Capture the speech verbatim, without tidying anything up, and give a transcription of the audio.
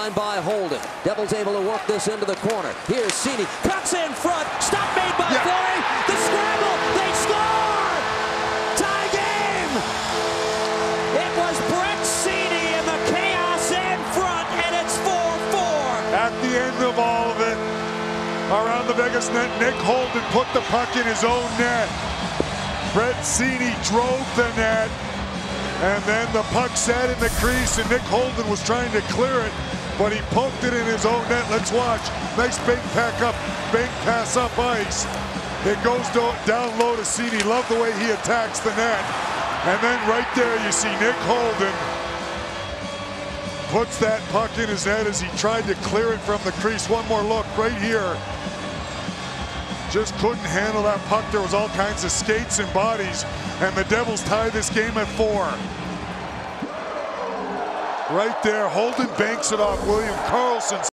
line by Holden. Devils able to work this into the corner. Here's Cini. Cuts in front. Stop made by yeah. Fleury. The scramble. They score! Tie game! It was Brett Cini in the chaos in front, and it's four four. At the end of all of it, around the Vegas net, Nick Holden put the puck in his own net. Brett Cini drove the net, and then the puck sat in the crease, and Nick Holden was trying to clear it, but he poked it in his own net. Let's watch. Nice bank pack up, bank pass up ice. It goes down low to Cini. Love the way he attacks the net. And then right there you see Nick Holden puts that puck in his net as he tried to clear it from the crease. One more look right here. Just couldn't handle that puck. There was all kinds of skates and bodies, and the Devils tie this game at four. Right there, Holden banks it off William Karlsson.